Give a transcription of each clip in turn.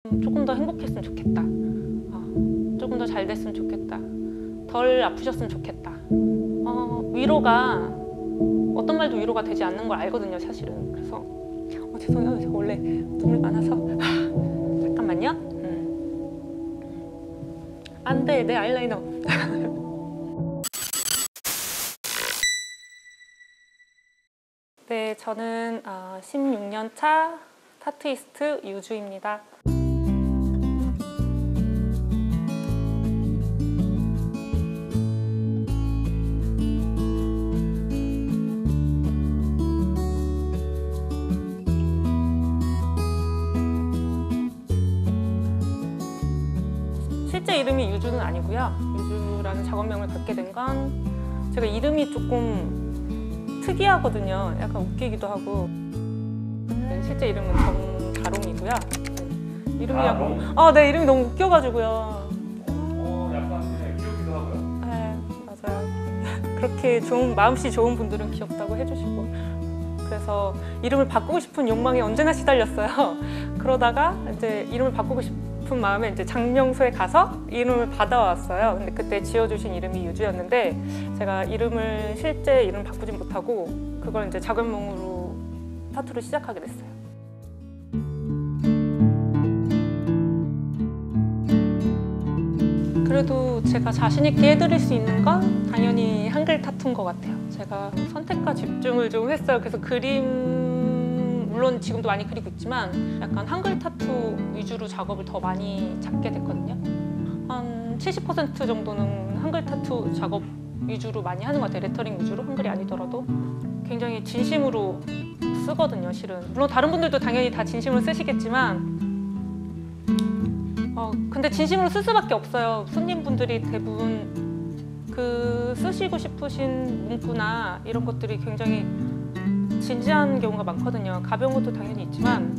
조금 더 행복했으면 좋겠다. 조금 더 잘 됐으면 좋겠다. 덜 아프셨으면 좋겠다. 위로가 어떤 말도 위로가 되지 않는 걸 알거든요, 사실은. 그래서 죄송해요. 제가 원래 눈물 많아서. 잠깐만요. 안 돼, 내 아이라이너. 네, 저는 16년 차 타투이스트 유주입니다. 실제 이름이 유주는 아니고요. 유주라는 작업명을 갖게 된 건 제가 이름이 조금 특이하거든요. 약간 웃기기도 하고. 실제 이름은 정다롱이고요. 이름이 약간 네, 이름이 너무 웃겨가지고요. 약간 귀엽기도 하고요. 네, 맞아요. 그렇게 마음씨 좋은 분들은 귀엽다고 해주시고, 그래서 이름을 바꾸고 싶은 욕망에 언제나 시달렸어요. 그러다가 이제 이름을 바꾸고 싶은 마음에 이제 장명소에 가서 이름을 받아왔어요. 근데 그때 지어주신 이름이 유주였는데 제가 실제 이름을 바꾸진 못하고 그걸 이제 작업명으로 타투를 시작하게 됐어요. 그래도 제가 자신 있게 해드릴 수 있는 건 당연히 한글 타투인 것 같아요. 제가 선택과 집중을 좀 했어요. 그래서 물론 지금도 많이 그리고 있지만 약간 한글 타투 위주로 작업을 더 많이 잡게 됐거든요. 한 70% 정도는 한글 타투 작업 위주로 많이 하는 것 같아요. 레터링 위주로, 한글이 아니더라도. 굉장히 진심으로 쓰거든요, 실은. 물론 다른 분들도 당연히 다 진심으로 쓰시겠지만 근데 진심으로 쓸 수밖에 없어요. 손님분들이 대부분 쓰시고 싶으신 문구나 이런 것들이 굉장히 진지한 경우가 많거든요. 가벼운 것도 당연히 있지만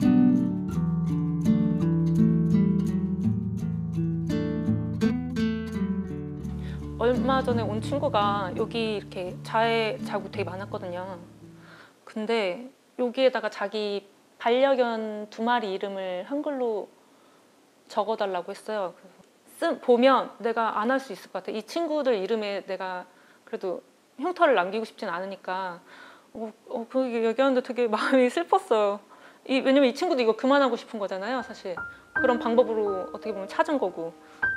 얼마 전에 온 친구가 여기 이렇게 자해 자국 되게 많았거든요. 근데 여기에다가 자기 반려견 2마리 이름을 한글로 적어달라고 했어요. 보면 내가 안 할 수 있을 것 같아. 이 친구들 이름에 내가 그래도 흉터를 남기고 싶진 않으니까 그 얘기하는데 되게 마음이 슬펐어요. 왜냐면 이 친구도 이거 그만하고 싶은 거잖아요, 사실. 그런 방법으로 어떻게 보면 찾은 거고.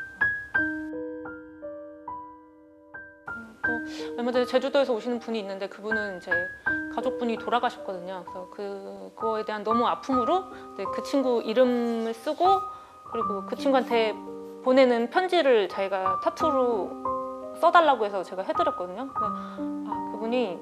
또 얼마 전에 제주도에서 오시는 분이 있는데 그분은 이제 가족분이 돌아가셨거든요. 그래서 그거에 대한 너무 아픔으로 그 친구 이름을 쓰고 그리고 그 친구한테 보내는 편지를 자기가 타투로 써달라고 해서 제가 해드렸거든요. 그분이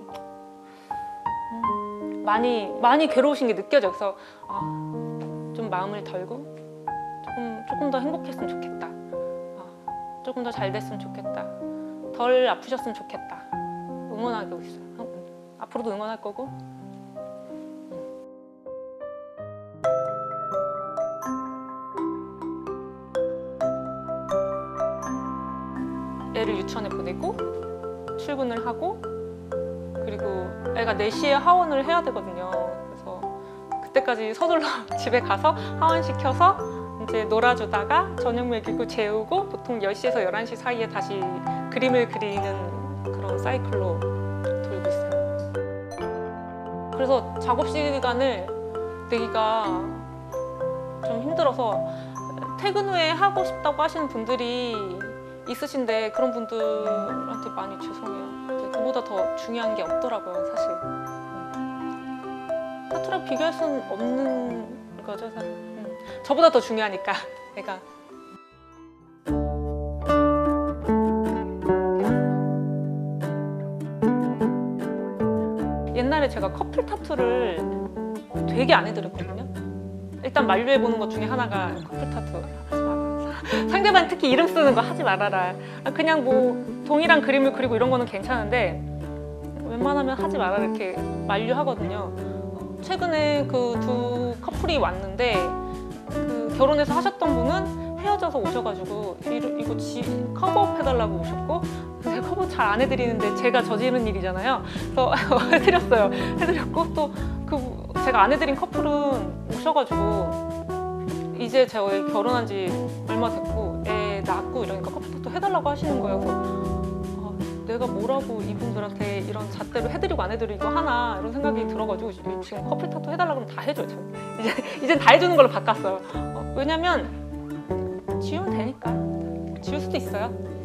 많이 괴로우신 게 느껴져요. 그래서 좀 마음을 덜고 조금 더 행복했으면 좋겠다. 조금 더 잘 됐으면 좋겠다. 덜 아프셨으면 좋겠다. 응원하고 있어요. 앞으로도 응원할 거고. 애를 유치원에 보내고 출근을 하고 그리고 애가 4시에 하원을 해야 되거든요. 그래서 그때까지 서둘러 집에 가서 하원시켜서 이제 놀아주다가 저녁 먹이고 재우고 보통 10시에서 11시 사이에 다시 그림을 그리는 그런 사이클로 돌고 있어요. 그래서 작업 시간을 내기가 좀 힘들어서 퇴근 후에 하고 싶다고 하시는 분들이 있으신데 그런 분들한테 많이 죄송해요. 그보다 더 중요한 게 없더라고요, 사실. 타투랑 비교할 수는 없는 거죠, 사실. 저보다 더 중요하니까, 내가. 옛날에 제가 커플 타투를 되게 안 해드렸거든요. 일단 만류해보는 것 중에 하나가 커플 타투. 상대방 특히 이름 쓰는 거 하지 말아라. 그냥 뭐 동일한 그림을 그리고 이런 거는 괜찮은데 웬만하면 하지 말아라 이렇게 만류하거든요. 최근에 그 2 커플이 왔는데 결혼해서 하셨던 분은 헤어져서 오셔가지고 이거 커버업 해달라고 오셨고 제가 커버 잘 안 해드리는데 제가 저지른 일이잖아요. 그래서 해드렸어요. 해드렸고 또 제가 안 해드린 커플은 오셔가지고 이제 저희 결혼한 지 얼마 됐고 애 낳고 이러니까 커피타투 해달라고 하시는 거예요. 그래서 내가 뭐라고 이분들한테 이런 잣대로 해드리고 안 해드리고 하나 이런 생각이 들어가지고 지금 커피타투 해달라고 하면 다 해줘요. 참. 이젠 다 해주는 걸로 바꿨어요. 왜냐면 지우면 되니까. 지울 수도 있어요.